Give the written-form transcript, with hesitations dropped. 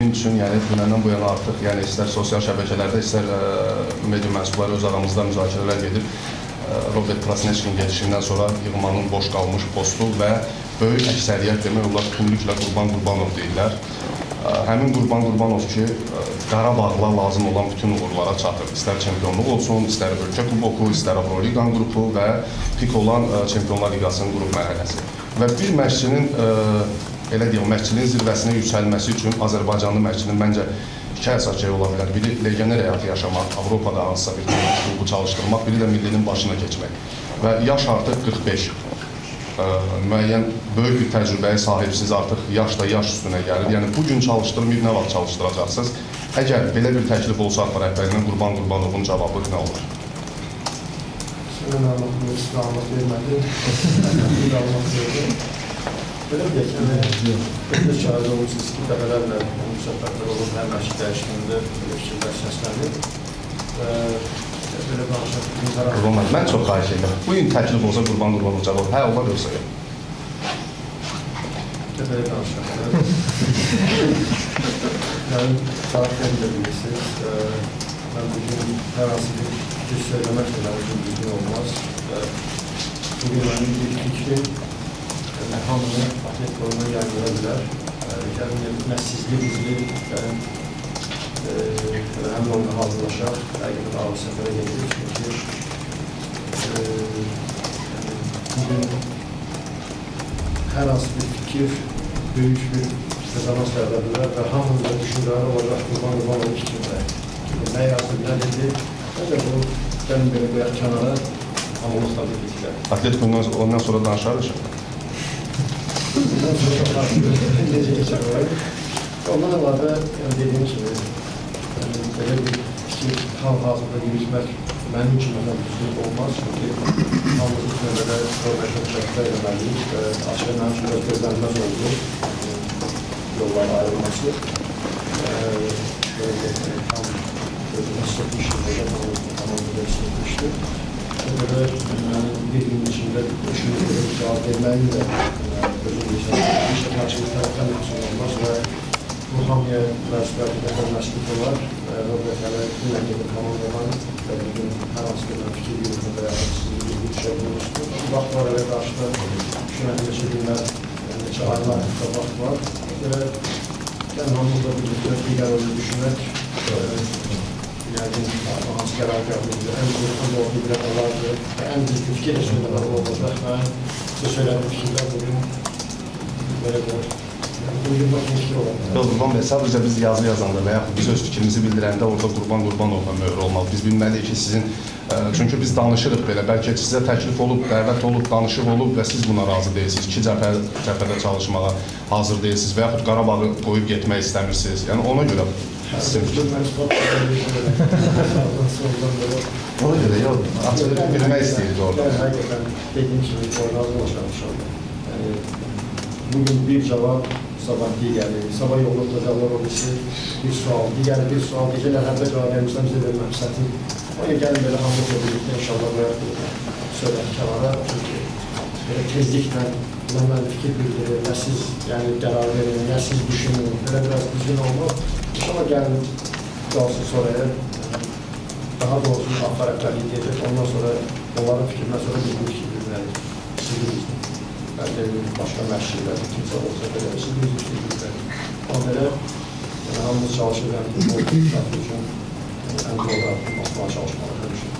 dediyim üçün, yəni dünəndən bu yana artıq, yəni istər sosial şəbəkələrdə, istər media mənsubları öz aramızda müzakirələr gedib, Robert Krasneçkin gedişindən sonra yığmanın boş qalmış postu və böyük əksəriyyət demək olar bütünlüklə Qurban Qurbanov deyirlər. Həmin Qurban Qurbanov ki, Qarabağla lazım olan bütün uğurlara çatır. İstər çempionluq olsun, istər ölkə kuboku, istər Avroliqanın qrupu və pik olan Çempionlar Liqasının qrup mərhələsi. Və bir məşqçinin, elə deyək, məşqçiliyin zirvəsinə yüksəlməsi üçün Azərbaycanlı məşqçinin məncə iki əsas şey ola bilər. Biri legioner həyatı yaşamaq, Avropada hansısa bir klubu çalışdırmaq, biri də millinin başına keçmək. Və yaş artıq 45. Müəyyən böyük bir təcrübəyə sahibsiz, artıq yaş da yaş üstünə gəlir. Yəni, bugün çalışdırmayıb, nə vaxt çalışdıracaqsınız? Əgər belə bir təklif olsa rəhbərindən Qurban Qurbanovun cavabı nə olur? Sizin məlumatını istiqamət vermədi. İstiqamət verdi. Belə deyək, bir şahid olmuşsunuz ki, dəfələrlə söhbətlər olur, hər məşq dəyişimində fikirlər səslənir. Mən çox xahiş edirəm. Bugün təklif olsa Qurban Qurbanov cavab, hə, olar yoxsa yox? Belə danışaq. Yəni, tarixdən də bilirsiniz, mən bugün hər hansı bir fikir söyləmək də mənim üçün düzgün olmaz. Bugün mənim bir fikrim hamını atlet qoluna yayıla bilər. Yəni, məssizlik, bizlik, həm də orada hazırlaşaq, həqiqətən ağır səfərə gedirik. Çünki bugün hər hansı bir fikir böyük bir qazanç yarada bilər və hamının da düşüncələri olacaq Qurban Qurbanovun fikrində. Nə yazdı, nə dedi, məncə bu, gəlin belə qoyaq kənara, hamılıqla birlikdə. Atlet ondan sonra danışarıq. Ondan sonra necə keçər olayım. Ondan əlavə, dediyim kimi, belə bir fikir hal-hazırda yürütmək mənim üçün düzgün olmaz. Çünki hamımız növbədə formatı şəkildə eləməliyik və açıq mənim üçün gözlənilməz oldu yolların ayrılması. Tam gözümə sıxmışdır, tamamında sıxmışdır. Belə mənim bir gün içində düşündüyüm cavab verməyi də gözümü sıxmışdır. Açıq tərəfdən məhsul olmaz və bu hamıya məsuliyyətlə məşğul olar və Robert hələ günə gedib komandadan və bugün hər hansı bir fikir yürütmə və yaxud sizin bir düşə bulmuşdur. Bu vaxt var elə qarşıda düşünən neçə günlər, neçə aylar vaxt var. Belə gəlin hamımızla birlikdə digər oyunu düşünmək, yəqin hansı qərar qəbul ən doğru bir olardı və ən düzgün fikir düşünmələr olacaq. Mən sizə söylədiyim fikirlər bugün belə qoyur. Qurban bəy, sadəcə biz yazı yazanda və yaxud biz öz fikrimizi bildirəndə orada Qurban Qurbanovla möhür olmalı. Biz bilməliyik ki, sizin, çünki biz danışırıq belə, bəlkə sizə təklif olub, dəvət olub, danışıq olub və siz buna razı deyilsiniz, iki cəbhədə çalışmağa hazır deyilsiniz və yaxud Qarabağı qoyub getmək istəmirsiniz. Yəni ona görə sizin fikriniz. Ona görə, yox, açıq bilmək istəyirik orada. Həqiqətən, dediyim kimi, orada başlamışam. Bugün bir cavab, sabah digəri, sabah yolda tutacaqlar olması bir sual, digəri bir sual, digələr həmdə cavab vermişdən bizə vermək istədim. O gəlin belə hamlıqla birlikdə inşallah və söylək kənara, çünki tezliklə mən fikir bildirir, nə siz qərar verin, nə siz düşünün, belə biraz düzgün olmaq. İnşallah gəlin qalsın sonraya, daha doğrusu axar rəhbərlik edək, ondan sonra onların fikrindən sonra biz bu fikir bilməliyik. Sizin bəlkə başqa məşqçilər, kimsə olsa belə, siz biz fikir bilməliyik. Amma belə, hamımız çalışır, bu üçün ən doğru atılmasına çalışmalı.